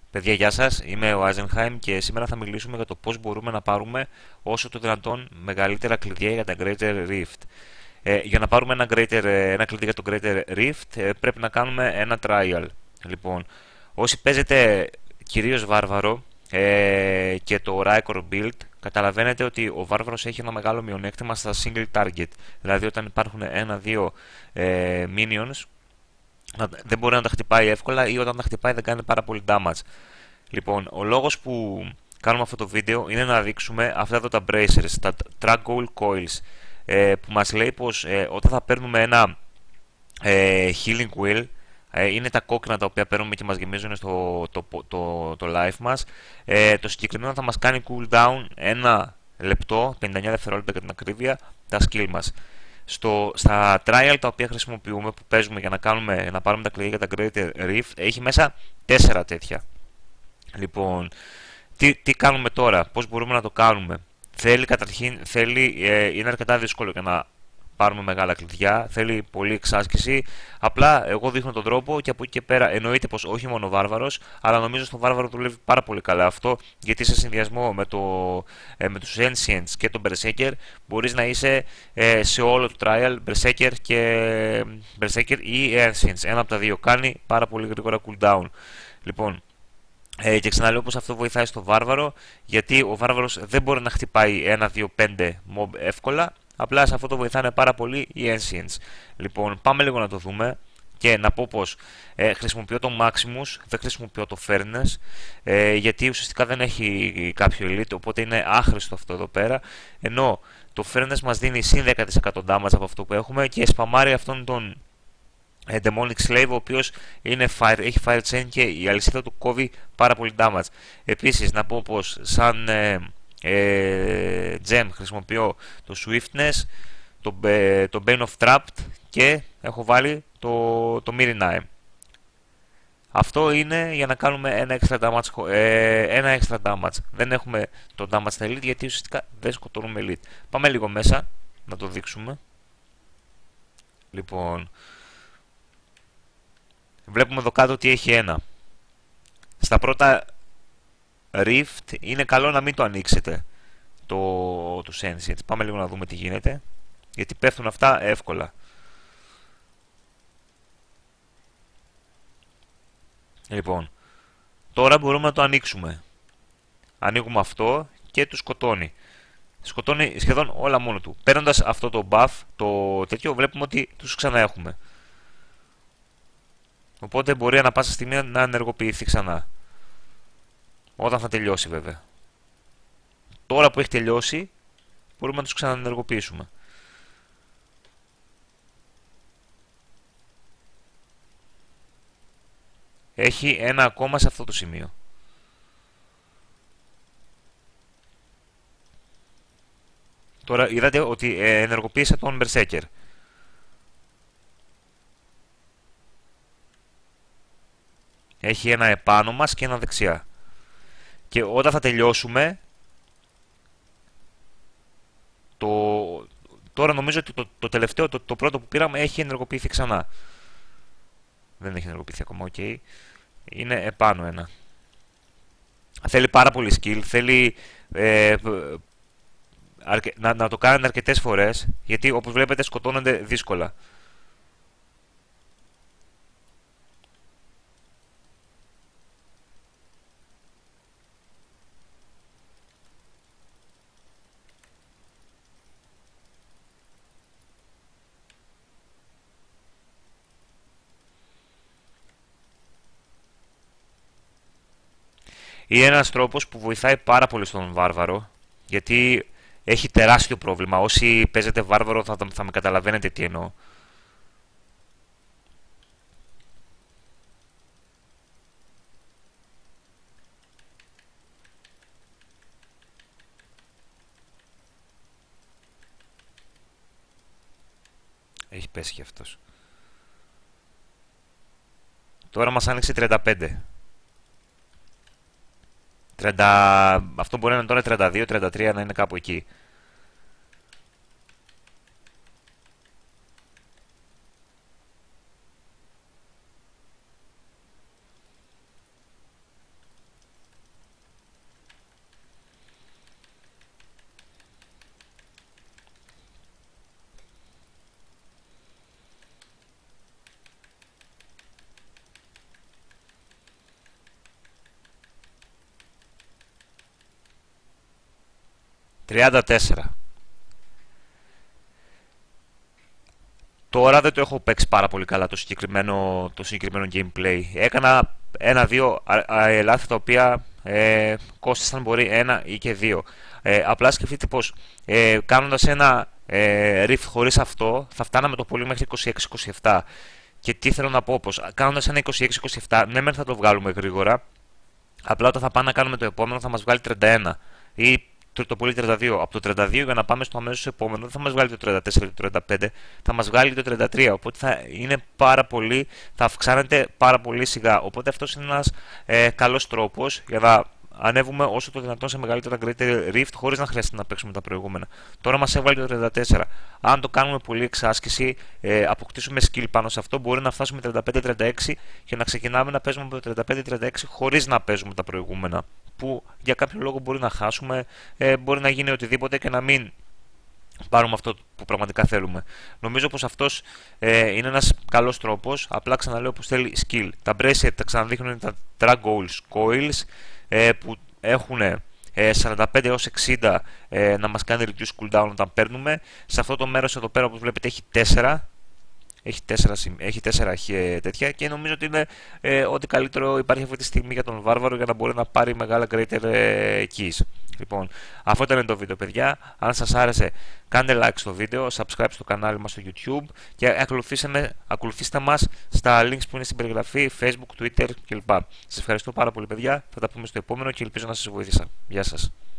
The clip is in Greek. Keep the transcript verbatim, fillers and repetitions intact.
Παιδιά, γεια σας, είμαι ο Eisenheim και σήμερα θα μιλήσουμε για το πώς μπορούμε να πάρουμε όσο το δυνατόν μεγαλύτερα κλειδιά για τα Greater Rift. Ε, για να πάρουμε ένα, greater, ένα κλειδί για το Greater Rift ε, πρέπει να κάνουμε ένα trial. Λοιπόν, όσοι παίζετε κυρίως βάρβαρο ε, και το Rykor build, καταλαβαίνετε ότι ο βάρβαρος έχει ένα μεγάλο μειονέκτημα στα single target. Δηλαδή όταν υπάρχουν ένα-δύο ε, minions δεν μπορεί να τα χτυπάει εύκολα ή όταν τα χτυπάει δεν κάνει πάρα πολύ damage. Λοιπόν, ο λόγος που κάνουμε αυτό το βίντεο είναι να δείξουμε αυτά εδώ τα bracers, τα Traggle Coils, ε, που μας λέει πως ε, όταν θα παίρνουμε ένα ε, Healing Wheel, ε, είναι τα κόκκινα τα οποία παίρνουμε και μας γεμίζουν στο το, το, το, το life μας, ε, το συγκεκριμένο θα μας κάνει cooldown ένα λεπτό, πενήντα εννέα δευτερόλεπτα για την ακρίβεια, τα skill μας. Στο, στα trial τα οποία χρησιμοποιούμε, που παίζουμε για να, κάνουμε, να πάρουμε τα κλειδιά για τα Greater Rift, έχει μέσα τέσσερα τέτοια. Λοιπόν, τι, τι κάνουμε τώρα, πώς μπορούμε να το κάνουμε. Θέλει καταρχήν, θέλει, ε, είναι αρκετά δύσκολο για να πάρουμε μεγάλα κλειδιά, θέλει πολλή εξάσκηση. Απλά εγώ δείχνω τον τρόπο και από εκεί και πέρα εννοείται πως όχι μόνο ο βάρβαρος, αλλά νομίζω στο βάρβαρο δουλεύει πάρα πολύ καλά αυτό, γιατί σε συνδυασμό με, το, ε, με τους Ancients και τον Berserker μπορείς να είσαι ε, σε όλο το trial Berserker, και, Berserker ή Ancients. Ένα από τα δύο κάνει πάρα πολύ γρήγορα cooldown. Λοιπόν, ε, και ξαναλέω πως αυτό βοηθάει στο βάρβαρο, γιατί ο βάρβαρος δεν μπορεί να χτυπάει ένα, δύο, πέντε mob εύκολα. Απλά σε αυτό το βοηθάνε πάρα πολύ οι Ancients. Λοιπόν, πάμε λίγο να το δούμε και να πω πως ε, χρησιμοποιώ το Maximus, δεν χρησιμοποιώ το Furnace, ε, γιατί ουσιαστικά δεν έχει κάποιο elite, οπότε είναι άχρηστο αυτό εδώ πέρα, ενώ το Furnace μας δίνει συν δέκα τοις εκατό damage από αυτό που έχουμε και σπαμάρει αυτόν τον ε, Demonic Slave, ο οποίος είναι fire, έχει Fire Chain και η αλυσίδα του κόβει πάρα πολύ damage. Επίσης να πω πως σαν ε, ε, gem χρησιμοποιώ το Swiftness, το, ε, το Bane of Trapped και έχω βάλει το, το Mirinae. Αυτό είναι για να κάνουμε ένα extra damage, ε, ένα extra damage. Δεν έχουμε το damage στα elite γιατί ουσιαστικά δεν σκοτώνουμε elite. Πάμε λίγο μέσα να το δείξουμε. Λοιπόν, βλέπουμε εδώ κάτω ότι έχει ένα. Στα πρώτα Rift είναι καλό να μην το ανοίξετε το, το Ancients. Πάμε λίγο να δούμε τι γίνεται, γιατί πέφτουν αυτά εύκολα. Λοιπόν, τώρα μπορούμε να το ανοίξουμε. Ανοίγουμε αυτό και του σκοτώνει. Σκοτώνει σχεδόν όλα μόνο του. Παίρνοντας αυτό το buff, το τέτοιο, βλέπουμε ότι τους ξαναέχουμε. Οπότε μπορεί ανα πάσα στιγμή να ενεργοποιηθεί ξανά. Όταν θα τελειώσει βέβαια. Τώρα που έχει τελειώσει μπορούμε να τους ξαναενεργοποιήσουμε. Έχει ένα ακόμα σε αυτό το σημείο. Τώρα είδατε ότι ενεργοποίησα τον Berserker. Έχει ένα επάνω μας και ένα δεξιά. Και όταν θα τελειώσουμε, το... τώρα νομίζω ότι το, το τελευταίο, το, το πρώτο που πήραμε έχει ενεργοποιηθεί ξανά. Δεν έχει ενεργοποιηθεί ακόμα, οκ. Okay. Είναι επάνω ένα. Θέλει πάρα πολύ skill, θέλει ε, αρκε... να, να το κάνετε αρκετές φορές, γιατί όπως βλέπετε σκοτώνονται δύσκολα. Είναι ένας τρόπος που βοηθάει πάρα πολύ στον βάρβαρο, γιατί έχει τεράστιο πρόβλημα. Όσοι παίζετε βάρβαρο θα, θα με καταλαβαίνετε τι εννοώ. Έχει πέσει και αυτός. Τώρα μας άνοιξε τριάντα πέντε. τριάντα... Αυτό μπορεί να είναι τώρα τριάντα δύο τριάντα τρία, να είναι κάπου εκεί. τριάντα τέσσερα. Τώρα δεν το έχω παίξει πάρα πολύ καλά το συγκεκριμένο, το συγκεκριμένο gameplay. Έκανα ένα-δύο λάθη τα οποία ε, κόστησαν μπορεί ένα ή και δύο. Ε, απλά σκεφτείτε πως ε, κάνοντας ένα ε, riff χωρίς αυτό θα φτάναμε το πολύ μέχρι είκοσι έξι είκοσι επτά. Και τι θέλω να πω, πως κάνοντας ένα είκοσι έξι είκοσι επτά, ναι μεν θα το βγάλουμε γρήγορα, απλά όταν θα πάμε να κάνουμε το επόμενο θα μας βγάλει τριάντα ένα ή το πολύ τριάντα δύο. Από το τριάντα δύο για να πάμε στο αμέσως επόμενο δεν θα μας βγάλει το τριάντα τέσσερα ή το τριάντα πέντε, θα μας βγάλει το τριάντα τρία. Οπότε θα είναι πάρα πολύ, θα αυξάνεται πάρα πολύ σιγά. Οπότε αυτός είναι ένας ε, καλός τρόπος για να ανέβουμε όσο το δυνατόν σε μεγαλύτερα greater rift χωρίς να χρειάζεται να παίξουμε τα προηγούμενα. Τώρα μας έβγαλε το τριάντα τέσσερα. Αν το κάνουμε πολύ εξάσκηση, ε, αποκτήσουμε skill πάνω σε αυτό, μπορεί να φτάσουμε τριάντα πέντε τριάντα έξι και να ξεκινάμε να παίζουμε από το τριάντα πέντε τριάντα έξι χωρίς να παίζουμε τα προηγούμενα. Που για κάποιο λόγο μπορεί να χάσουμε, ε, μπορεί να γίνει οτιδήποτε και να μην πάρουμε αυτό που πραγματικά θέλουμε. Νομίζω πως αυτός ε, είναι ένας καλός τρόπος. Απλά ξαναλέω πως θέλει skill. Τα bracelet τα ξαναδείχνουν τα drag goals coils ε, που έχουν ε, σαράντα πέντε έως εξήντα ε, να μας κάνει reduce cooldown όταν παίρνουμε. Σε αυτό το μέρος εδώ πέρα όπως βλέπετε έχει τέσσερα. Έχει τέσσερα, έχει τέσσερα τέτοια και νομίζω ότι είναι ε, ό,τι καλύτερο υπάρχει αυτή τη στιγμή για τον Βάρβαρο για να μπορεί να πάρει μεγάλα greater ε, keys. Λοιπόν, αυτό ήταν το βίντεο παιδιά. Αν σας άρεσε κάντε like στο βίντεο, subscribe στο κανάλι μας στο YouTube και ακολουθήστε, με, ακολουθήστε μας στα links που είναι στην περιγραφή, Facebook, Twitter κλπ. Σας ευχαριστώ πάρα πολύ παιδιά, θα τα πούμε στο επόμενο και ελπίζω να σας βοήθησα. Γεια σας.